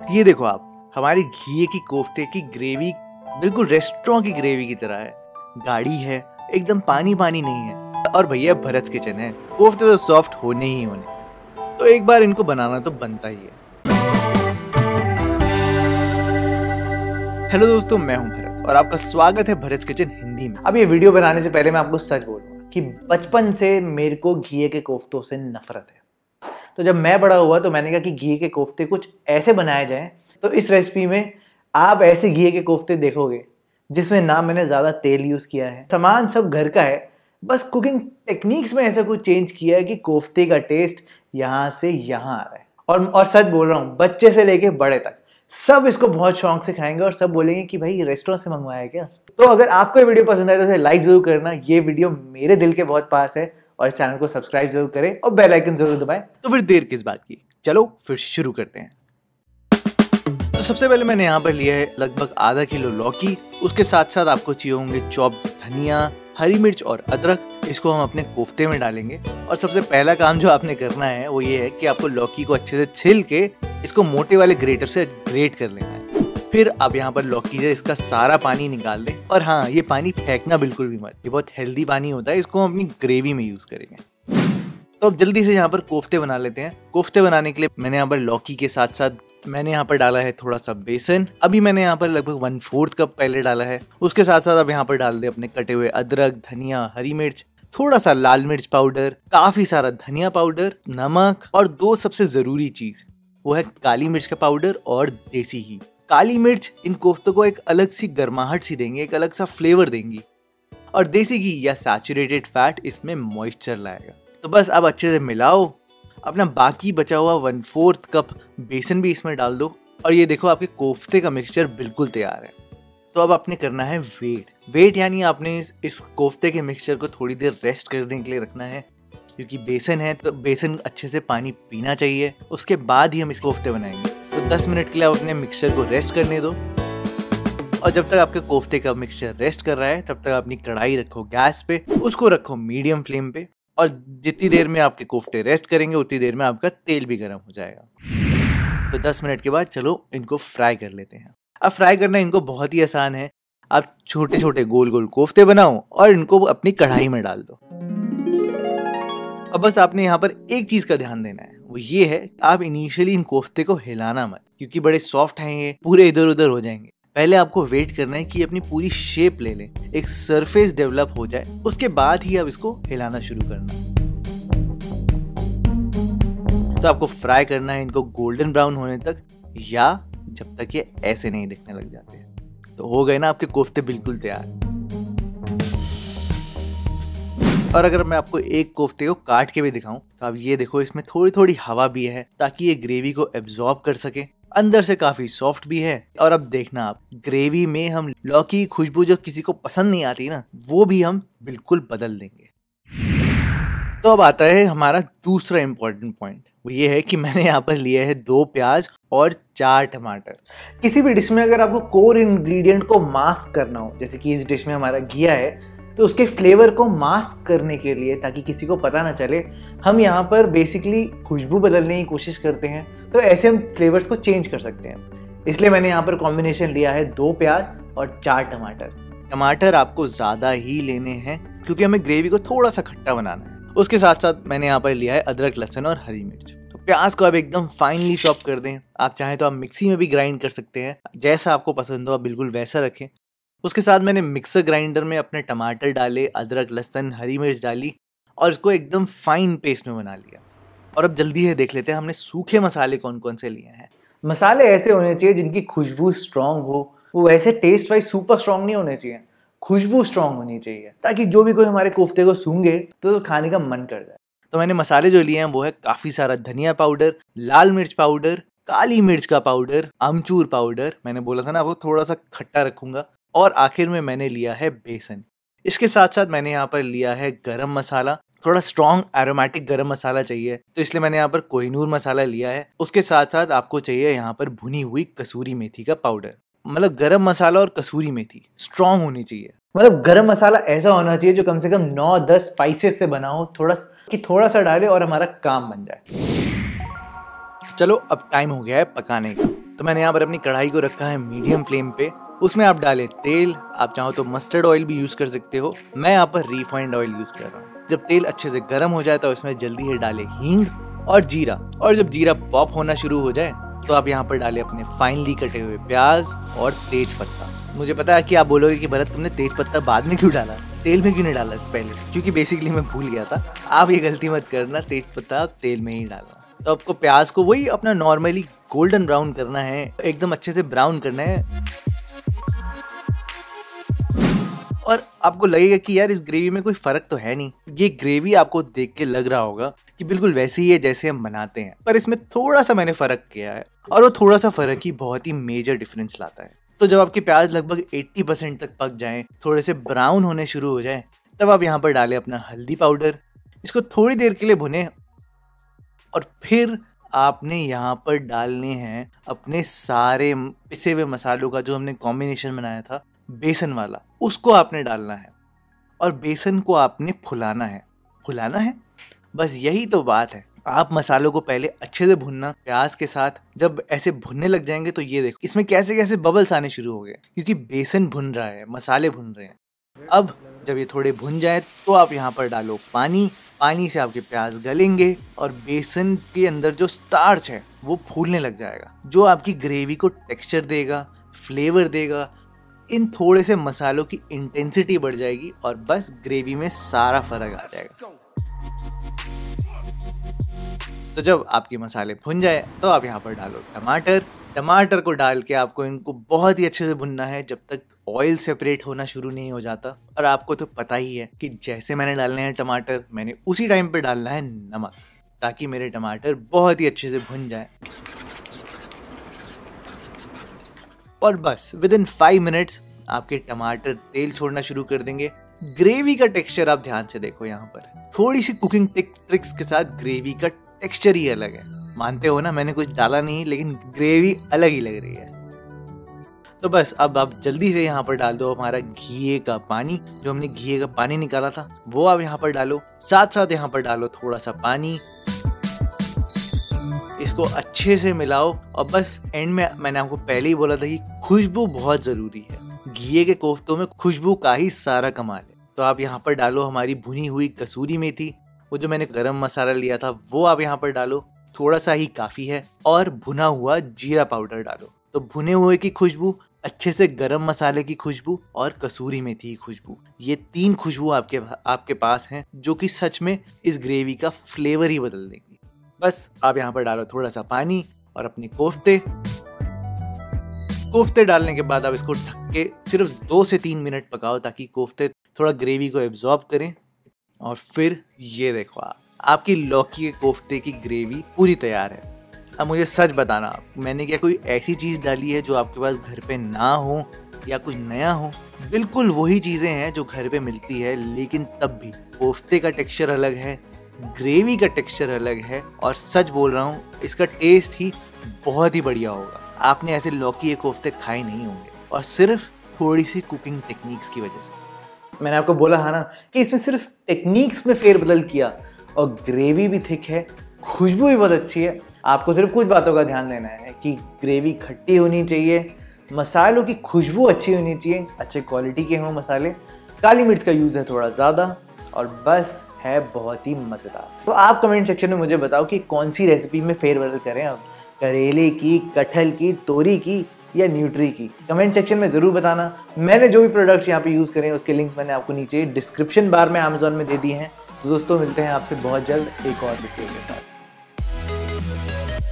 ये देखो आप, हमारी घी की कोफ्ते की ग्रेवी बिल्कुल रेस्टोरेंट की ग्रेवी की तरह है। गाढ़ी है, एकदम पानी पानी नहीं है। और भैया भरत किचन है, कोफ्ते तो सॉफ्ट होने ही होने, तो एक बार इनको बनाना तो बनता ही है। हेलो दोस्तों, मैं हूं भरत और आपका स्वागत है भरत किचन हिंदी में। अब ये वीडियो बनाने से पहले मैं आपको सच बोलूंगा कि बचपन से मेरे को घी के कोफ्तों से नफरत है। तो जब मैं बड़ा हुआ तो मैंने कहा कि घी के कोफ्ते कुछ ऐसे बनाए जाएं, तो इस रेसिपी में आप ऐसे घी के कोफ्ते देखोगे जिसमें ना मैंने ज़्यादा तेल यूज़ किया है, सामान सब घर का है, बस कुकिंग टेक्निक्स में ऐसा कुछ चेंज किया है कि कोफ्ते का टेस्ट यहाँ से यहाँ आ रहा है। और सच बोल रहा हूँ, बच्चे से लेके बड़े तक सब इसको बहुत शौक से खाएंगे और सब बोलेंगे कि भाई रेस्टोरेंट से मंगवाया है क्या। तो अगर आपको ये वीडियो पसंद आए तो इसे लाइक जरूर करना, ये वीडियो मेरे दिल के बहुत पास है, और इस चैनल को सब्सक्राइब जरूर करें और बेल आइकन जरूर दबाएं। तो फिर देर किस बात की, चलो फिर शुरू करते हैं। तो सबसे पहले मैंने यहाँ पर लिया है लगभग आधा किलो लौकी। उसके साथ साथ आपको चाहिए होंगे चॉप धनिया, हरी मिर्च और अदरक। इसको हम अपने कोफ्ते में डालेंगे। और सबसे पहला काम जो आपने करना है वो ये है कि आपको लौकी को अच्छे से छिल के इसको मोटे वाले ग्रेटर से ग्रेट कर लेना है। फिर आप यहाँ पर लौकी से इसका सारा पानी निकाल दें। और हाँ, ये पानी फेंकना बिल्कुल भी मत, ये बहुत हेल्दी पानी होता है, इसको हम अपनी ग्रेवी में यूज करेंगे। तो अब जल्दी से यहाँ पर कोफ्ते बना लेते हैं। कोफ्ते बनाने के लिए मैंने यहाँ पर लौकी के साथ साथ मैंने यहाँ पर डाला है थोड़ा सा बेसन। अभी मैंने यहाँ पर लगभग 1/4 कप पहले डाला है। उसके साथ साथ अब यहाँ पर डाल दे अपने कटे हुए अदरक, धनिया, हरी मिर्च, थोड़ा सा लाल मिर्च पाउडर, काफी सारा धनिया पाउडर, नमक और दो सबसे जरूरी चीज, वो है काली मिर्च का पाउडर और देसी घी। काली मिर्च इन कोफ्तों को एक अलग सी गर्माहट सी देंगे, एक अलग सा फ्लेवर देंगी, और देसी घी या सैचुरेटेड फैट इसमें मॉइस्चर लाएगा। तो बस अब अच्छे से मिलाओ। अपना बाकी बचा हुआ 1/4 कप बेसन भी इसमें डाल दो और ये देखो आपके कोफ्ते का मिक्सचर बिल्कुल तैयार है। तो अब आपने करना है वेट यानी आपने इस कोफ्ते के मिक्सचर को थोड़ी देर रेस्ट करने के लिए रखना है, क्योंकि बेसन है तो बेसन अच्छे से पानी पीना चाहिए। उसके बाद ही हम इस कोफ्ते बनाएंगे। तो 10 मिनट के लिए आप अपने मिक्सचर को रेस्ट करने दो। और जब तक आपके कोफ्ते का मिक्सचर रेस्ट कर रहा है तब तक अपनी कढ़ाई रखो गैस पे, उसको रखो मीडियम फ्लेम पे। और जितनी देर में आपके कोफ्ते रेस्ट करेंगे उतनी देर में आपका तेल भी गर्म हो जाएगा। तो 10 मिनट के बाद चलो इनको फ्राई कर लेते हैं। अब फ्राई करना इनको बहुत ही आसान है। आप छोटे छोटे गोल गोल कोफ्ते बनाओ और इनको अपनी कढ़ाई में डाल दो। अब बस आपने यहाँ पर एक चीज का ध्यान देना है, वो ये है आप इनिशियली इन कोफ्ते को हिलाना मत, क्योंकि बड़े सॉफ्ट हैं, ये पूरे इधर उधर हो जाएंगे। पहले आपको वेट करना है कि अपनी पूरी शेप ले लें, एक सरफेस डेवलप हो जाए, उसके बाद ही आप इसको हिलाना शुरू करना। तो आपको फ्राई करना है इनको गोल्डन ब्राउन होने तक, या जब तक ये ऐसे नहीं दिखने लग जाते हैं। तो हो गए ना आपके कोफ्ते बिल्कुल तैयार। और अगर मैं आपको एक कोफ्ते को काट के भी दिखाऊं तो आप ये देखो, इसमें थोड़ी थोड़ी हवा भी है ताकि ये ग्रेवी को एब्जॉर्ब कर सके। अंदर से काफी सॉफ्ट भी है। और अब देखना आप, ग्रेवी में हम लौकी की खुशबू जो किसी को पसंद नहीं आती ना, वो भी हम बिल्कुल बदल देंगे। तो अब आता है हमारा दूसरा इंपॉर्टेंट पॉइंट, वो ये है कि मैंने यहाँ पर लिया है 2 प्याज और 4 टमाटर। किसी भी डिश में अगर आपको कोर इंग्रेडिएंट को मास्क करना हो, जैसे कि इस डिश में हमारा घिया है, तो उसके फ्लेवर को मास्क करने के लिए, ताकि किसी को पता ना चले, हम यहाँ पर बेसिकली खुशबू बदलने की कोशिश करते हैं। तो ऐसे हम फ्लेवर्स को चेंज कर सकते हैं। इसलिए मैंने यहाँ पर कॉम्बिनेशन लिया है 2 प्याज और 4 टमाटर। टमाटर आपको ज़्यादा ही लेने हैं क्योंकि हमें ग्रेवी को थोड़ा सा खट्टा बनाना है। उसके साथ साथ मैंने यहाँ पर लिया है अदरक, लहसुन और हरी मिर्च। तो प्याज को आप एकदम फाइनली चॉप कर दें। आप चाहें तो आप मिक्सी में भी ग्राइंड कर सकते हैं, जैसा आपको पसंद हो आप बिल्कुल वैसा रखें। उसके साथ मैंने मिक्सर ग्राइंडर में अपने टमाटर डाले, अदरक, लहसुन, हरी मिर्च डाली और इसको एकदम फाइन पेस्ट में बना लिया। और अब जल्दी से देख लेते हैं हमने सूखे मसाले कौन कौन से लिए हैं। मसाले ऐसे होने चाहिए जिनकी खुशबू स्ट्रांग हो, वो वैसे टेस्ट वाइज सुपर स्ट्रांग नहीं होने चाहिए, खुशबू स्ट्रांग होनी चाहिए, ताकि जो भी कोई हमारे कोफ्ते को सूंघे तो खाने का मन कर जाए। तो मैंने मसाले जो लिए हैं वो है काफी सारा धनिया पाउडर, लाल मिर्च पाउडर, काली मिर्च का पाउडर, अमचूर पाउडर, मैंने बोला था ना आपको थोड़ा सा खट्टा रखूंगा, और आखिर में मैंने लिया है बेसन। इसके साथ साथ मैंने यहाँ पर लिया है गरम मसाला, थोड़ा स्ट्रॉन्ग एरोमेटिक गरम मसाला चाहिए, तो इसलिए मैंने यहाँ पर कोहिनूर मसाला लिया है। उसके साथ साथ आपको चाहिए यहाँ पर भुनी हुई कसूरी मेथी का पाउडर। मतलब गरम मसाला और कसूरी मेथी स्ट्रॉन्ग होनी चाहिए। मतलब गरम मसाला ऐसा होना चाहिए जो कम से कम 9-10 स्पाइसेस से बना हो, थोड़ा सा डाले और हमारा काम बन जाए। चलो अब टाइम हो गया है पकाने का। तो मैंने यहाँ पर अपनी कढ़ाई को रखा है मीडियम फ्लेम पे। उसमें आप डालें तेल, आप चाहो तो मस्टर्ड ऑयल भी यूज कर सकते हो, मैं यहाँ पर रिफाइंड ऑयल यूज कर रहा हूँ। जब तेल अच्छे से गर्म हो जाए तो इसमें जल्दी से डालें हींग और जीरा, और जब जीरा पॉप होना शुरू हो जाए तो आप यहाँ पर डालें अपने फाइनली कटे हुए प्याज और तेज पत्ता। मुझे पता है कि आप बोलोगे कि भरत तुमने तेज पत्ता बाद में क्यों डाला, तेल में क्यों नहीं डाला पहले, क्योंकि बेसिकली मैं भूल गया था। आप ये गलती मत करना, तेज पत्ता तेल में ही डालना। तो आपको प्याज को वही अपना नॉर्मली गोल्डन ब्राउन करना है, एकदम अच्छे से ब्राउन करना है। और आपको लगेगा कि यार इस ग्रेवी में कोई फर्क तो है नहीं, ये ग्रेवी आपको देख के लग रहा होगा कि बिल्कुल वैसी ही है जैसे हम बनाते हैं, पर इसमें थोड़ा सा मैंने फर्क किया है, और वो थोड़ा सा फर्क ही बहुत ही मेजर डिफरेंस लाता है। तो जब आपके प्याज लगभग 80% तक पक जाएं, थोड़े से ब्राउन होने शुरू हो जाए, तब आप यहाँ पर डालें अपना हल्दी पाउडर। इसको थोड़ी देर के लिए भुने, और फिर आपने यहाँ पर डालने हैं अपने सारे पिसे हुए मसालों का जो हमने कॉम्बिनेशन बनाया था बेसन वाला, उसको आपने डालना है और बेसन को आपने फुलाना है। बस यही तो बात है। आप मसालों को पहले अच्छे से भुनना प्याज के साथ। जब ऐसे भुनने लग जाएंगे तो ये देखो इसमें कैसे कैसे बबल्स आने शुरू हो गए, क्योंकि बेसन भुन रहा है, मसाले भुन रहे हैं। अब जब ये थोड़े भुन जाए तो आप यहाँ पर डालो पानी से आपके प्याज गलेंगे और बेसन के अंदर जो स्टार्च है वो फूलने लग जाएगा, जो आपकी ग्रेवी को टेक्सचर देगा, फ्लेवर देगा। इन थोड़े से मसालों की इंटेंसिटी बढ़ जाएगी और बस ग्रेवी में सारा फर्क आ जाएगा। तो जब आपके मसाले भुन जाए तो आप यहाँ पर डालो टमाटर को डाल के आपको इनको बहुत ही अच्छे से भुनना है जब तक ऑयल सेपरेट होना शुरू नहीं हो जाता। और आपको तो पता ही है कि जैसे मैंने डालने हैं टमाटर, मैंने उसी टाइम पे डालना है नमक, ताकि मेरे टमाटर बहुत ही अच्छे से भुन जाए। और बस विदिन 5 मिनट्स आपके टमाटर तेल छोड़ना शुरू कर देंगे। ग्रेवी का टेक्सचर आप ध्यान से देखो, यहाँ पर थोड़ी सी कुकिंग ट्रिक्स के साथ ग्रेवी का टेक्सचर ही अलग है। मानते हो ना, मैंने कुछ डाला नहीं लेकिन ग्रेवी अलग ही लग रही है। तो बस अब आप जल्दी से यहाँ पर डाल दो हमारा घी का पानी, जो हमने घी का पानी निकाला था वो आप यहाँ पर डालो। साथ साथ यहाँ पर डालो थोड़ा सा पानी, इसको अच्छे से मिलाओ। और बस एंड में मैंने आपको पहले ही बोला था कि खुशबू बहुत जरूरी है, घी के कोफ्तों में खुशबू का ही सारा कमाल है। तो आप यहाँ पर डालो हमारी भुनी हुई कसूरी मेथी, वो जो मैंने गरम मसाला लिया था वो आप यहाँ पर डालो, थोड़ा सा ही काफी है। और भुना हुआ जीरा पाउडर डालो। तो भुने हुए की खुशबू, अच्छे से गरम मसाले की खुशबू और कसूरी मेथी की खुशबू, ये 3 खुशबू आपके पास हैं जो कि सच में इस ग्रेवी का फ्लेवर ही बदल देंगी। बस आप यहाँ पर डालो थोड़ा सा पानी और अपने कोफ्ते डालने के बाद आप इसको ढक के सिर्फ 2 से 3 मिनट पकाओ, ताकि कोफ्ते थोड़ा ग्रेवी को एब्जॉर्ब करें। और फिर ये देखो आपकी लौकी के कोफ्ते की ग्रेवी पूरी तैयार है। अब मुझे सच बताना, मैंने क्या कोई ऐसी चीज़ डाली है जो आपके पास घर पे ना हो या कुछ नया हो? बिल्कुल वही चीज़ें हैं जो घर पे मिलती है, लेकिन तब भी कोफ्ते का टेक्सचर अलग है, ग्रेवी का टेक्सचर अलग है, और सच बोल रहा हूँ इसका टेस्ट ही बहुत ही बढ़िया होगा। आपने ऐसे लौकी के कोफ्ते खाए नहीं होंगे, और सिर्फ थोड़ी सी कुकिंग टेक्निक्स की वजह से। मैंने आपको बोला है ना कि इसमें सिर्फ टेक्निक्स में फेरबदल किया, और ग्रेवी भी थिक है, खुशबू भी बहुत अच्छी है। आपको सिर्फ कुछ बातों का ध्यान देना है कि ग्रेवी खट्टी होनी चाहिए, मसालों की खुशबू अच्छी होनी चाहिए, अच्छे क्वालिटी के हों मसाले, काली मिर्च का यूज़ है थोड़ा ज़्यादा, और बस है बहुत ही मज़ेदार। तो आप कमेंट सेक्शन में मुझे बताओ कि कौन सी रेसिपी में फेरबदल करें अब, करेले की, कटहल की, तोरी की या न्यूट्री की। कमेंट सेक्शन में ज़रूर बताना। मैंने जो भी प्रोडक्ट्स यहाँ पे यूज़ करें उसके लिंक्स मैंने आपको नीचे डिस्क्रिप्शन बार में अमेज़ॉन में दे दिए हैं। तो दोस्तों मिलते हैं आपसे बहुत जल्द एक और वीडियो के साथ।